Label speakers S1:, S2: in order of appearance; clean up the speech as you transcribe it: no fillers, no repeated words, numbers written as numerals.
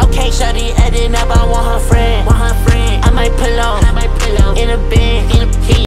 S1: Okay, shawty adding up, I want her friend.